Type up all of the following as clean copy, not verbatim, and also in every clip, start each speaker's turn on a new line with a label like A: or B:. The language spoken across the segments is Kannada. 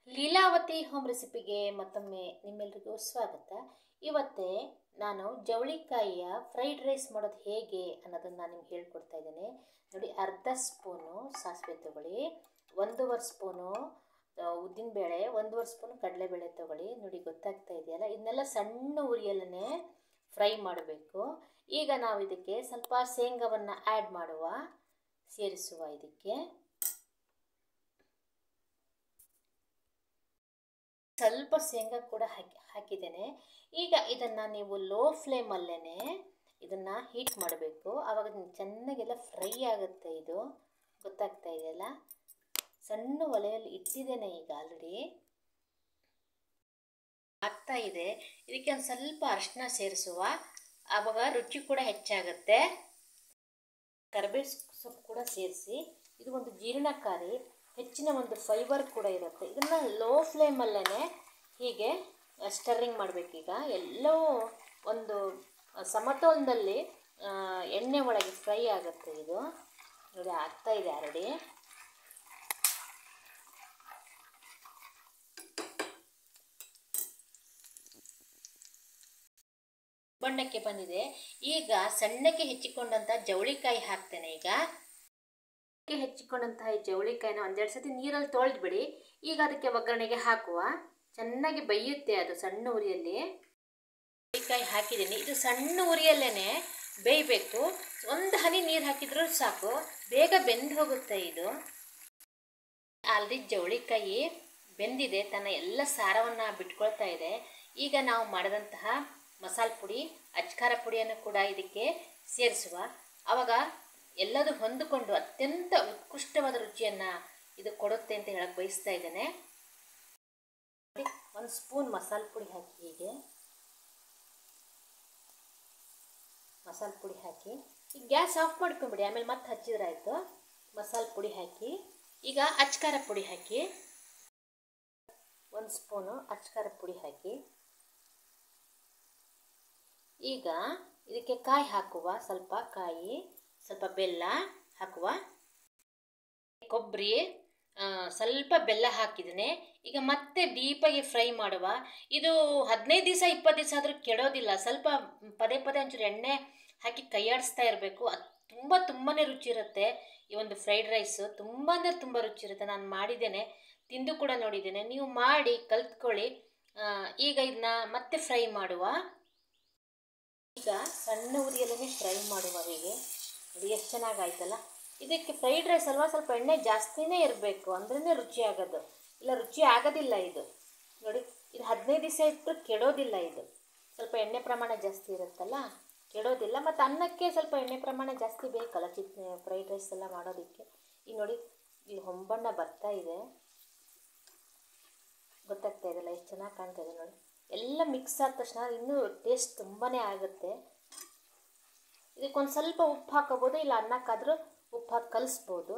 A: ಲೀಲಾವತಿ ಹೋಮ್ ರೆಸಿಪಿಗೆ ಮತ್ತೊಮ್ಮೆ ನಿಮ್ಮೆಲ್ಲರಿಗೂ ಸ್ವಾಗತ. ಇವತ್ತೇ ನಾನು ಜವಳಿಕಾಯಿಯ ಫ್ರೈಡ್ ರೈಸ್ ಮಾಡೋದು ಹೇಗೆ ಅನ್ನೋದನ್ನು ನಾನು ನಿಮ್ಗೆ ಹೇಳ್ಕೊಡ್ತಾ ಇದ್ದೇನೆ. ನೋಡಿ, ಅರ್ಧ ಸ್ಪೂನು ಸಾಸಿವೆ ತೊಗೊಳ್ಳಿ, 1.5 ಸ್ಪೂನು ಉದ್ದಿನಬೇಳೆ, 1.5 ಸ್ಪೂನು ಕಡಲೆಬೇಳೆ ತೊಗೊಳ್ಳಿ. ನೋಡಿ, ಗೊತ್ತಾಗ್ತಾ ಇದೆಯಲ್ಲ, ಇದನ್ನೆಲ್ಲ ಸಣ್ಣ ಉರಿಯಲ್ಲೇ ಫ್ರೈ ಮಾಡಬೇಕು. ಈಗ ನಾವು ಇದಕ್ಕೆ ಸ್ವಲ್ಪ ಶೇಂಗಾವನ್ನು ಆ್ಯಡ್ ಮಾಡುವ, ಸೇರಿಸುವ. ಇದಕ್ಕೆ ಸ್ವಲ್ಪ ಶೇಂಗಾ ಕೂಡ ಹಾಕಿದ್ದೇನೆ. ಈಗ ಇದನ್ನು ನೀವು ಲೋ ಫ್ಲೇಮಲ್ಲೇ ಇದನ್ನು ಹೀಟ್ ಮಾಡಬೇಕು. ಆವಾಗ ಚೆನ್ನಾಗೆಲ್ಲ ಫ್ರೈ ಆಗುತ್ತೆ. ಇದು ಗೊತ್ತಾಗ್ತಾ ಇದೆಯಲ್ಲ, ಸಣ್ಣ ಒಲೆಯಲ್ಲಿ ಇಟ್ಟಿದ್ದೇನೆ ಈಗ ಆಲ್ರೆಡಿ ಆಗ್ತಾ ಇದೆ. ಇದಕ್ಕೆ ಒಂದು ಸ್ವಲ್ಪ ಅರಿಶಿನ ಸೇರಿಸುವ, ಆವಾಗ ರುಚಿ ಕೂಡ ಹೆಚ್ಚಾಗುತ್ತೆ. ಕರಿಬೇವು ಸೊಪ್ಪು ಕೂಡ ಸೇರಿಸಿ. ಇದು ಒಂದು ಜೀರ್ಣಕಾರಿ, ಹೆಚ್ಚಿನ ಒಂದು ಫೈಬರ್ ಕೂಡ ಇರುತ್ತೆ. ಇದನ್ನು ಲೋ ಫ್ಲೇಮಲ್ಲೇ ಹೀಗೆ ಸ್ಟರ್ರಿಂಗ್ ಮಾಡಬೇಕೀಗ. ಎಲ್ಲವೂ ಒಂದು ಸಮತೋಲನದಲ್ಲಿ ಎಣ್ಣೆ ಒಳಗೆ ಫ್ರೈ ಆಗುತ್ತೆ. ಇದು ನೋಡಿ, ಆಗ್ತಾ ಇದೆ ಆಲ್ರೆಡಿ. ಬಣ್ಣಕ್ಕೆ ಬಂದಿದೆ. ಈಗ ಸಣ್ಣಕ್ಕೆ ಹೆಚ್ಚಿಕೊಂಡಂಥ ಜವಳಿಕಾಯಿ ಹಾಕ್ತೇನೆ. ಈಗ ಹೆಚ್ಚಿಕೊಂಡಂತಹ ಈ ಜವಳಿಕಾಯಿನ ಒಂದೆರಡು ಸತಿ ನೀರಲ್ಲಿ ತೊಳೆದ್ಬಿಡಿ. ಈಗ ಅದಕ್ಕೆ ಒಗ್ಗರಣೆಗೆ ಹಾಕುವ. ಚೆನ್ನಾಗಿ ಬೇಯುತ್ತೆ ಅದು ಸಣ್ಣ ಉರಿಯಲ್ಲಿ. ಜವಳಿಕಾಯಿ ಹಾಕಿದ್ದೀನಿ. ಇದು ಸಣ್ಣ ಉರಿಯಲ್ಲೇ ಬೇಯಬೇಕು. ಒಂದು ಹನಿ ನೀರು ಹಾಕಿದ್ರೂ ಸಾಕು, ಬೇಗ ಬೆಂದು ಹೋಗುತ್ತೆ. ಇದು ಆಲ್ರೆಡಿ ಜವಳಿಕಾಯಿ ಬೆಂದಿದೆ, ತನ್ನ ಎಲ್ಲ ಸಾರವನ್ನು ಬಿಟ್ಕೊಳ್ತಾ ಇದೆ. ಈಗ ನಾವು ಮಾಡಿದಂತಹ ಮಸಾಲೆ ಪುಡಿ, ಅಚ್ಕಾರ ಪುಡಿಯನ್ನು ಕೂಡ ಇದಕ್ಕೆ ಸೇರಿಸುವ. ಆವಾಗ ಎಲ್ಲದೂ ಹೊಂದಿಕೊಂಡು ಅತ್ಯಂತ ಉತ್ಕೃಷ್ಟವಾದ ರುಚಿಯನ್ನು ಇದು ಕೊಡುತ್ತೆ ಅಂತ ಹೇಳಕ್ಕೆ ಬಯಸ್ತಾ ಇದ್ದೇನೆ. 1 ಸ್ಪೂನ್ ಮಸಾಲೆ ಪುಡಿ ಹಾಕಿ, ಹೀಗೆ ಮಸಾಲೆ ಪುಡಿ ಹಾಕಿ ಈಗ ಗ್ಯಾಸ್ ಆಫ್ ಮಾಡ್ಕೊಂಬಿಡಿ, ಆಮೇಲೆ ಮತ್ತೆ ಹಚ್ಚಿದ್ರೆ ಆಯಿತು. ಮಸಾಲೆ ಪುಡಿ ಹಾಕಿ, ಈಗ ಅಚ್ಕಾರ ಪುಡಿ ಹಾಕಿ, 1 ಸ್ಪೂನು ಅಚ್ಕಾರ ಪುಡಿ ಹಾಕಿ. ಈಗ ಇದಕ್ಕೆ ಕಾಯಿ ಹಾಕುವ, ಸ್ವಲ್ಪ ಕಾಯಿ, ಸ್ವಲ್ಪ ಬೆಲ್ಲ ಹಾಕುವ, ಕೊಬ್ಬರಿ, ಸ್ವಲ್ಪ ಬೆಲ್ಲ ಹಾಕಿದ್ದೇನೆ. ಈಗ ಮತ್ತೆ ಡೀಪಾಗಿ ಫ್ರೈ ಮಾಡುವ. ಇದು 15 ದಿವಸ 20 ದಿವಸ ಆದರೂ ಕೆಡೋದಿಲ್ಲ. ಸ್ವಲ್ಪ ಪದೇ ಪದೇ ಒಂಚೂರು ಎಣ್ಣೆ ಹಾಕಿ ಕೈಯಾಡಿಸ್ತಾ ಇರಬೇಕು. ಅದು ತುಂಬಾ ರುಚಿ ಇರುತ್ತೆ. ಈ ಒಂದು ಫ್ರೈಡ್ ರೈಸು ತುಂಬ ಅಂದರೆ ತುಂಬ ರುಚಿ ಇರುತ್ತೆ. ನಾನು ಮಾಡಿದ್ದೇನೆ, ತಿಂದು ಕೂಡ ನೋಡಿದ್ದೇನೆ. ನೀವು ಮಾಡಿ ಕಲ್ತ್ಕೊಳ್ಳಿ. ಈಗ ಇದನ್ನ ಮತ್ತೆ ಫ್ರೈ ಮಾಡುವ. ಈಗ ಸಣ್ಣ ಉರಿಯಲ್ಲೇ ಫ್ರೈ ಮಾಡುವ. ಹೀಗೆ ನೋಡಿ, ಎಷ್ಟು ಚೆನ್ನಾಗಾಯ್ತಲ್ಲ. ಇದಕ್ಕೆ ಫ್ರೈಡ್ ರೈಸ್ ಅಲ್ವಾ, ಸ್ವಲ್ಪ ಎಣ್ಣೆ ಜಾಸ್ತಿನೇ ಇರಬೇಕು, ಅಂದ್ರೇ ರುಚಿ ಆಗೋದು. ಇಲ್ಲ ರುಚಿ ಆಗೋದಿಲ್ಲ ಇದು. ನೋಡಿ, ಇದು 15 ದಿವಸ ಇಟ್ಟು ಕೆಡೋದಿಲ್ಲ. ಇದು ಸ್ವಲ್ಪ ಎಣ್ಣೆ ಪ್ರಮಾಣ ಜಾಸ್ತಿ ಇರುತ್ತಲ್ಲ, ಕೆಡೋದಿಲ್ಲ. ಮತ್ತು ಅನ್ನಕ್ಕೆ ಸ್ವಲ್ಪ ಎಣ್ಣೆ ಪ್ರಮಾಣ ಜಾಸ್ತಿ ಬೇಕಲ್ಲ ಫ್ರೈಡ್ ರೈಸ್ ಎಲ್ಲ ಮಾಡೋದಕ್ಕೆ. ಈಗ ನೋಡಿ, ಇಲ್ಲಿ ಹೊಂಬಣ್ಣ ಬರ್ತಾ ಇದೆ, ಗೊತ್ತಾಗ್ತಾ ಇದೆಯಲ್ಲ, ಎಷ್ಟು ಚೆನ್ನಾಗಿ ಕಾಣ್ತಾ ಇದೆ ನೋಡಿ. ಎಲ್ಲ ಮಿಕ್ಸ್ ಆದ ತಕ್ಷಣ ಇನ್ನೂ ಟೇಸ್ಟ್ ತುಂಬಾ ಆಗುತ್ತೆ. ಇದಕ್ಕೊಂದು ಸ್ವಲ್ಪ ಉಪ್ಪು ಹಾಕೋಬೋದು, ಇಲ್ಲ ಅನ್ನಕ್ಕಾದರೂ ಉಪ್ಪು ಹಾಕಿ ಕಲಿಸ್ಬೋದು.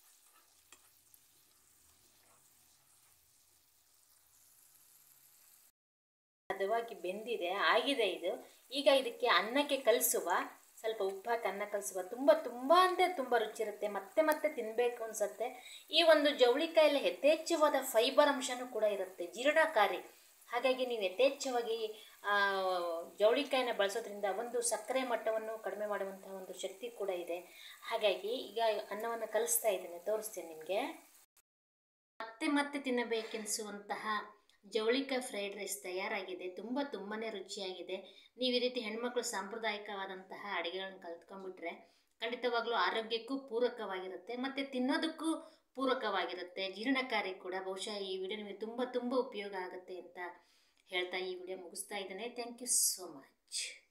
A: ಹದವಾಗಿ ಬೆಂದಿದೆ, ಆಗಿದೆ ಇದು. ಈಗ ಇದಕ್ಕೆ ಅನ್ನಕ್ಕೆ ಕಲಿಸುವ, ಸ್ವಲ್ಪ ಉಪ್ಪು ಹಾಕಿ ಅನ್ನ ಕಲಿಸುವ. ತುಂಬ ಅಂದರೆ ತುಂಬ ರುಚಿ ಇರುತ್ತೆ. ಮತ್ತೆ ಮತ್ತೆ ತಿನ್ನಬೇಕು ಅನಿಸುತ್ತೆ. ಈ ಒಂದು ಜವಳಿಕಾಯಲ್ಲಿ ಯಥೇಚ್ಛವಾದ ಫೈಬರ್ ಅಂಶನೂ ಕೂಡ ಇರುತ್ತೆ, ಜೀರ್ಣಕಾರಿ. ಹಾಗಾಗಿ ನೀವು ಯಥೇಚ್ಛವಾಗಿ ಜವಳಿಕಾಯಿನ ಬಳಸೋದ್ರಿಂದ ಒಂದು ಸಕ್ಕರೆ ಮಟ್ಟವನ್ನು ಕಡಿಮೆ ಮಾಡುವಂತಹ ಒಂದು ಶಕ್ತಿ ಕೂಡ ಇದೆ. ಹಾಗಾಗಿ ಈಗ ಅನ್ನವನ್ನು ಕಲಿಸ್ತಾ ಇದ್ದೇನೆ, ತೋರಿಸ್ತೇನೆ ನಿಮಗೆ. ಮತ್ತೆ ಮತ್ತೆ ತಿನ್ನಬೇಕೆನಿಸುವಂತಹ ಜವಳಿಕಾಯಿ ಫ್ರೈಡ್ ರೈಸ್ ತಯಾರಾಗಿದೆ. ತುಂಬಾ ರುಚಿಯಾಗಿದೆ. ನೀವು ಈ ರೀತಿ ಹೆಣ್ಮಕ್ಳು ಸಾಂಪ್ರದಾಯಿಕವಾದಂತಹ ಅಡುಗೆಗಳನ್ನು ಕಲ್ತ್ಕೊಂಡ್ಬಿಟ್ರೆ ಖಂಡಿತವಾಗ್ಲೂ ಆರೋಗ್ಯಕ್ಕೂ ಪೂರಕವಾಗಿರುತ್ತೆ, ಮತ್ತು ತಿನ್ನೋದಕ್ಕೂ ಪೂರಕವಾಗಿರುತ್ತೆ, ಜೀರ್ಣಕಾರಿ ಕೂಡ. ಬಹುಶಃ ಈ ವಿಡಿಯೋ ನಿಮಗೆ ತುಂಬ ಉಪಯೋಗ ಆಗುತ್ತೆ ಅಂತ ಹೇಳ್ತಾ ಈ ವಿಡಿಯೋ ಮುಗಿಸ್ತಾ ಇದ್ದೇನೆ. Thank you so much.